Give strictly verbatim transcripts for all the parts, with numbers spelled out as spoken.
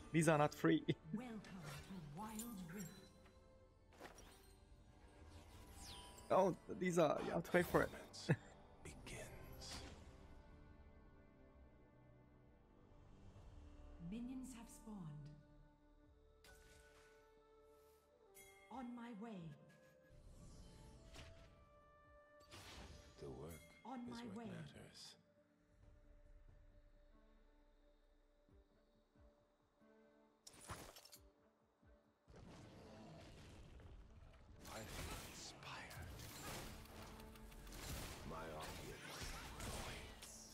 These are not free. Welcome to Wildrift. Oh, these are, you have to pay for it. Begins. Minions have spawned. On my way. The work On is my what way. matters. I feel inspired. My audience waits.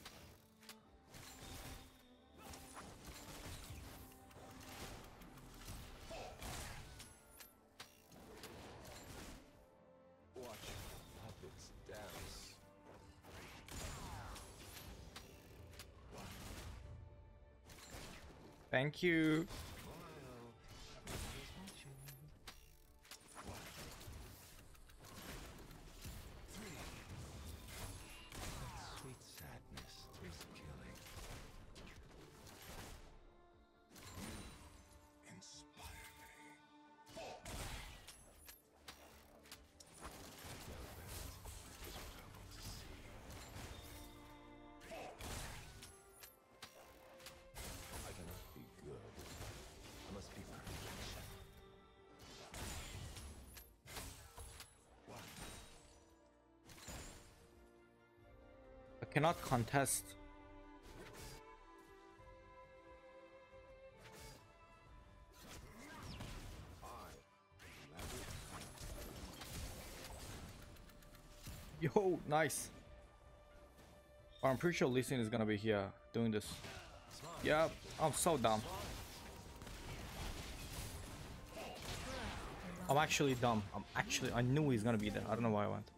Watch puppets dance. Thank you. Sweet sadness is killing. Inspire me. Now that is what I want to see. I cannot be good. I must be perfection. What? I cannot contest. Yo, nice. But I'm pretty sure Lee Sin is gonna be here doing this. Yeah, I'm so dumb. I'm actually dumb. I'm actually, I knew he's gonna be there. I don't know why I went.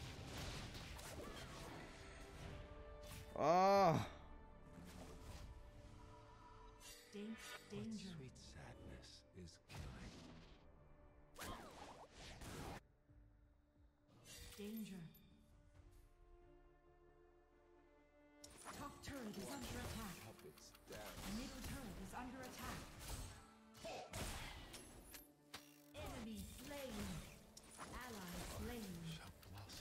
Ah. Dan danger. Sweet sadness is killing. Danger. Top turret is under attack. Puppets dance. Middle turret is under attack. Enemy slain. Ally slain. Shall blossom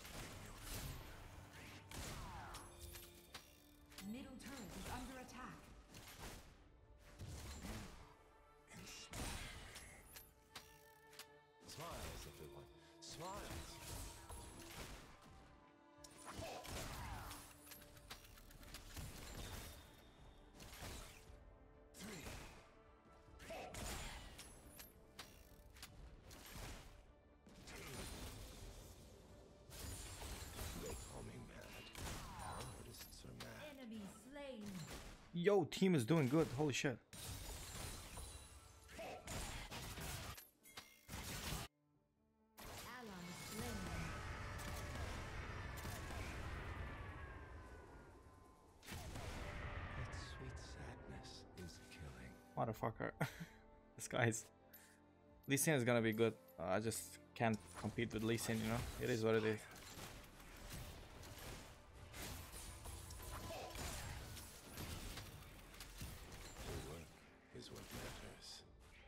in your Middle turret is under attack. Smiles, everyone. Smiles. Three. Two. They call me mad. Artists are mad. Enemy slain. Yo, team is doing good. Holy shit. Ally slain. That sweet sadness is killing. Motherfucker. This guy's... Lee Sin is gonna be good. Uh, I just can't compete with Lee Sin, you know? It is what it is. The work is what matters.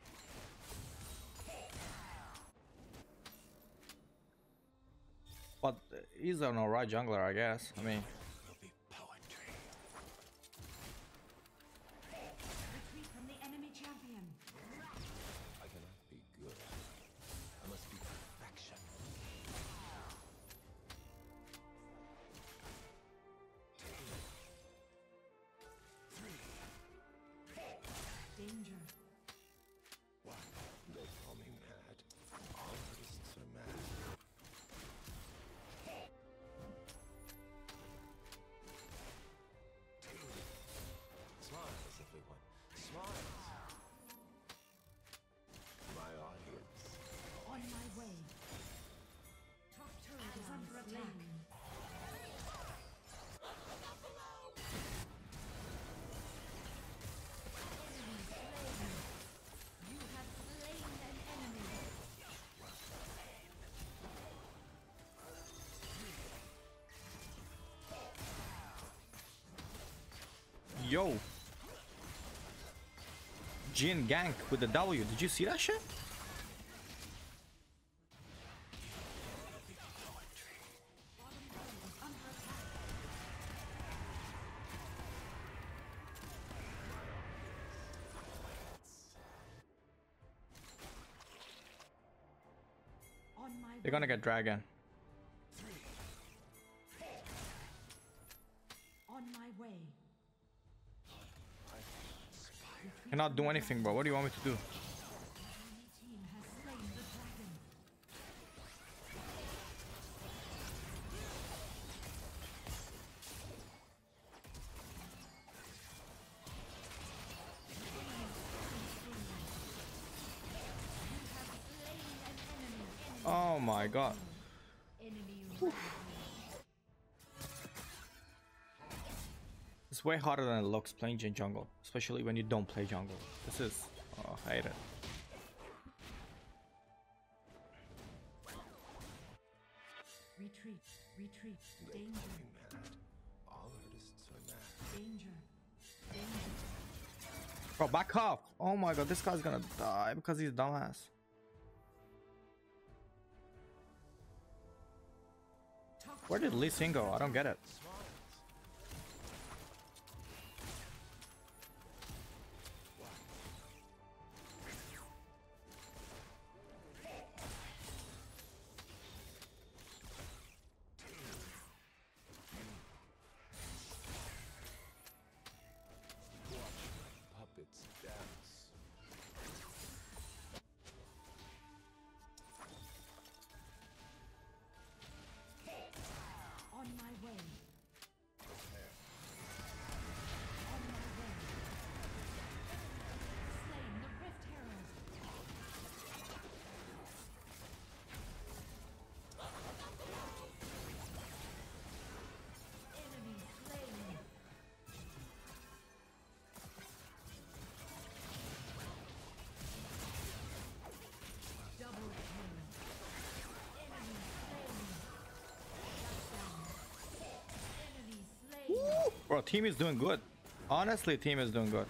But uh, he's an alright jungler, I guess. I mean... Will be poetry. Retreat from the enemy champion. I cannot be good. I must be perfection. Two. Three. Danger. One. They call me mad. All artists are mad. Two. Smiles, everyone. Smiles. My audience. On my way. Top turret is under attack. Enemy slain. You have slain an enemy. Yo! Jhin gank with the W. Did you see that shit? On my They're gonna get dragon. on my way. Cannot do anything, bro. What do you want me to do? Enemy team has slain the dragon. Oh my god. Enemy It's way harder than it looks playing Jhin jungle, especially when you don't play jungle. This is, oh, I hate it. retreat, retreat, They danger, call me mad. All artists are mad. danger, danger. Bro, back off! Oh my god, this guy's gonna die because he's dumbass. Where did Lee Sin go? I don't get it. Puppets dance. On my way. On my way. Slain the Rift Herald. Enemy slain. Double kill. Enemy slain. Shut down. Enemy slain. Bro, team is doing good. Honestly, team is doing good.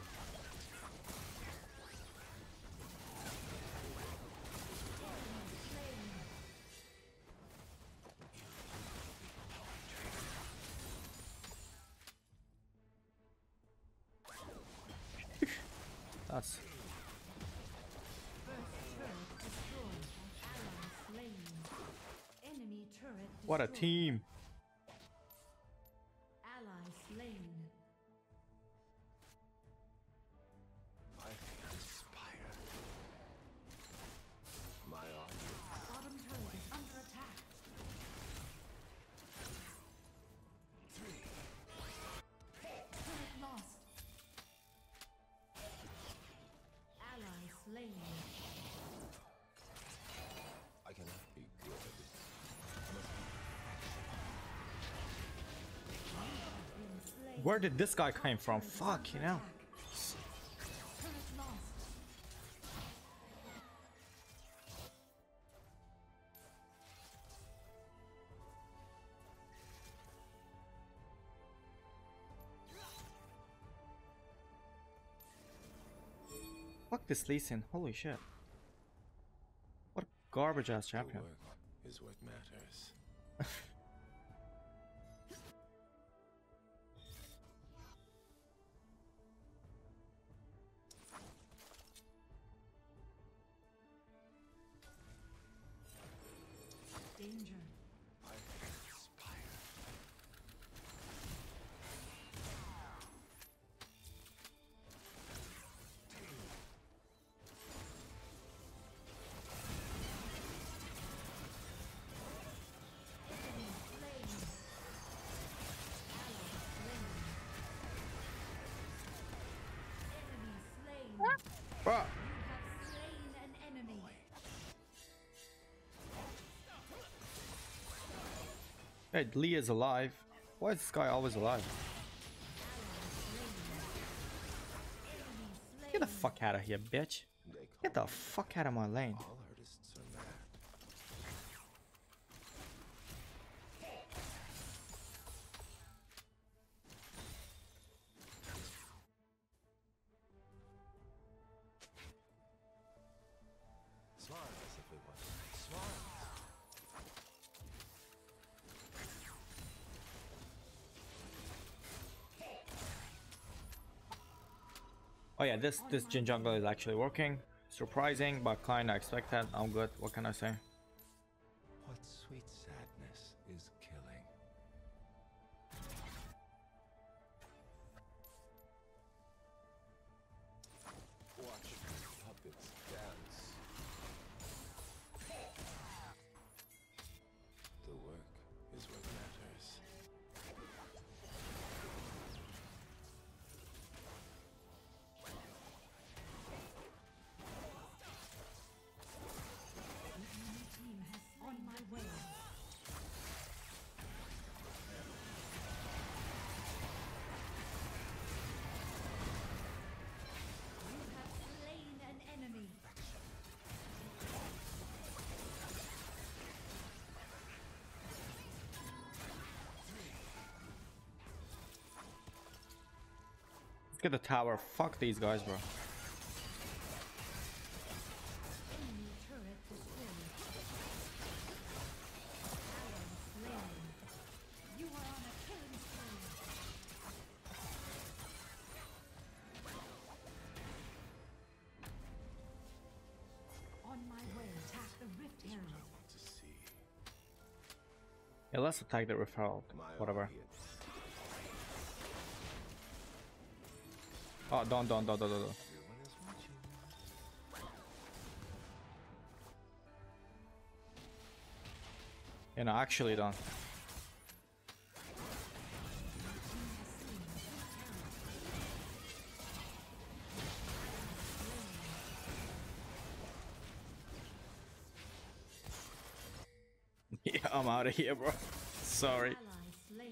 That's First turret destroyed. Ally slain. Enemy turret destroyed. what a team. Ally slain. I inspire. My army. Bottom turret is under attack. Turret lost. Ally slain. I cannot be good. Been slain. Where did this guy come from? Fuck, you know. Turret lost. Fuck this Lee Sin. Holy shit. What a garbage ass Your champion. work is what matters. Danger. I inspire. Enemy slain. Ally slain. Enemy slain. Bro, You have slain an enemy. hey, Lee is alive. Why is this guy always alive? Get the fuck out of here, bitch. They call Get the fuck out of my lane. all artists are mad. Oh yeah, this this Jhin jungle is actually working. Surprising, but kinda expected. I'm good. What can I say? What sweet sadness is killing? Watch the puppets dance. The work is what matters. Team has on my way. You have slain an enemy. Let's get the tower. Fuck these guys, bro. Enemy turret destroyed. Ally slain. You are on a killing spree. On my way, attack the Rift Herald. I want to see. Yeah, let's attack the referral. My Whatever. audience. Oh, don't, don't, don't, don't, don't. don't. Everyone is watching. You know, actually don't. Yeah, I'm out of here, bro. Sorry. Ally slain.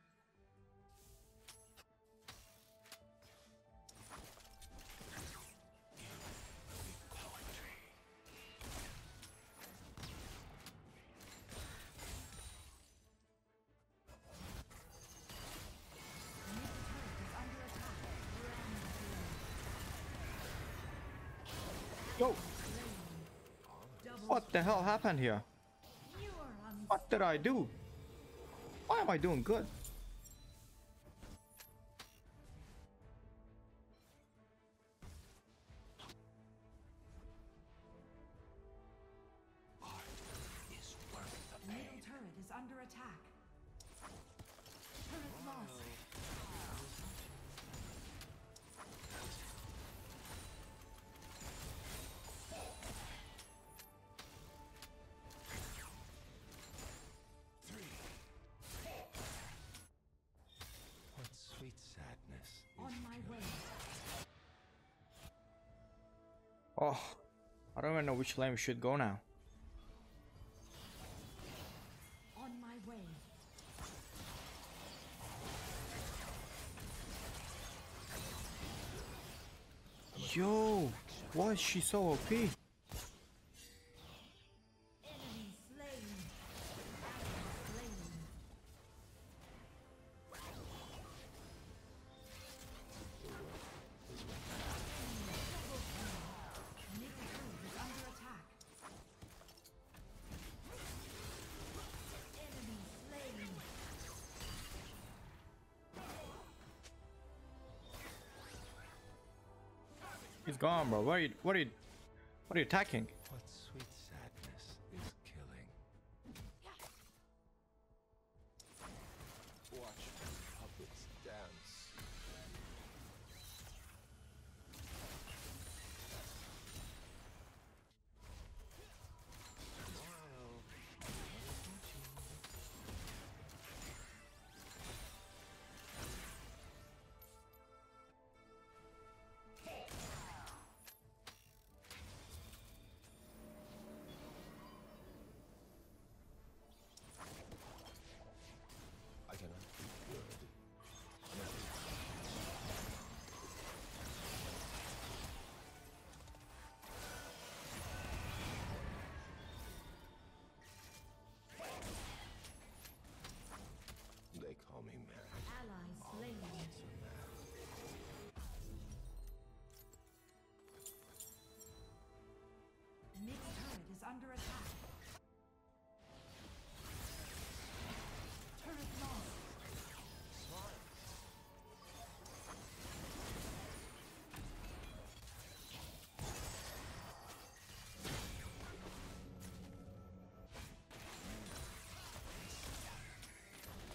Yo, what the hell happened here? You are un- What did I do? Why am I doing good? Middle turret is under attack. Turret lost. What sweet sadness is On my way. Oh, I don't even know which lane we should go now. On my way. Yo, why is she so O P? Enemy slain. Ally slain. Middle turret is under attack. Enemy slain. He's gone, bro. What are you? What are you? What are you attacking? What sweet sadness is killing? Watch the puppets dance. Smile.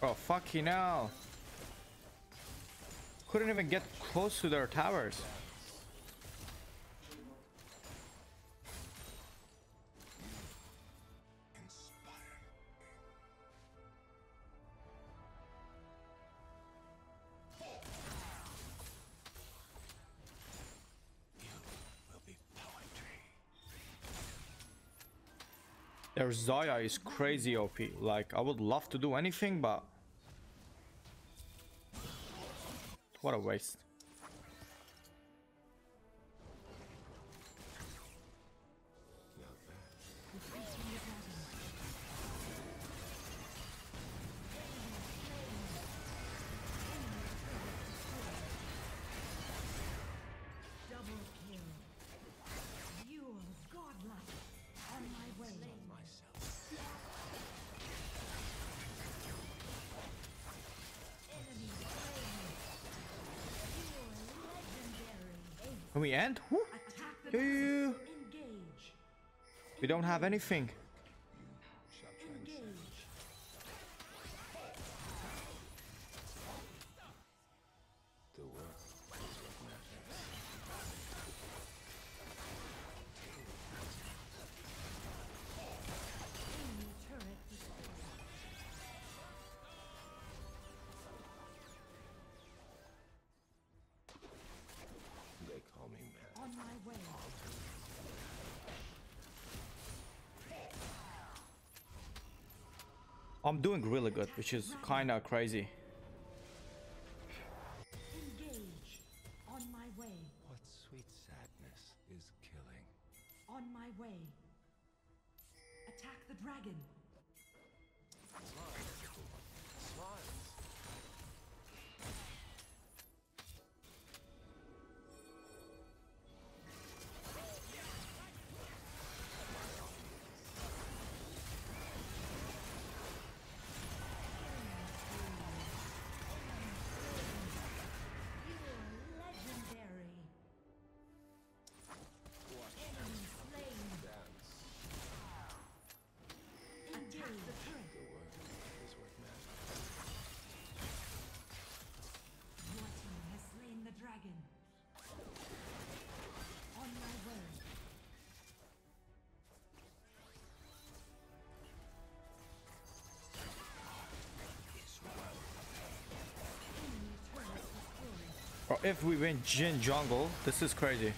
Oh, fucking hell. Couldn't even get close to their towers. Their Zaya is crazy O P. Like, I would love to do anything, but what a waste. Double kill. You are godlike. On my way. Enemy slain. You are legendary. Can we end? Woo. Attack the Yeah. Engage. We don't have anything. Engage. The work is what matters. Enemy turret destroyed. They call me mad. On my way. I'm doing really good, which is kinda crazy. Engage. On my way. What sweet sadness is killing. On my way. Attack the dragon. You are legendary. Enemy slain. Attack the turret. The work is what matters. Your team has slain the dragon. On my way. Enemy turret destroyed. Or if we win Jhin jungle, this is crazy.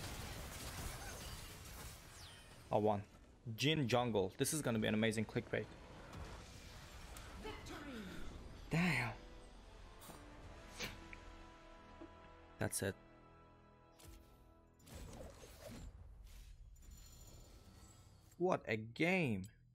I won. Jhin jungle. This is gonna be an amazing clickbait. Victory. Damn. That's it. What a game.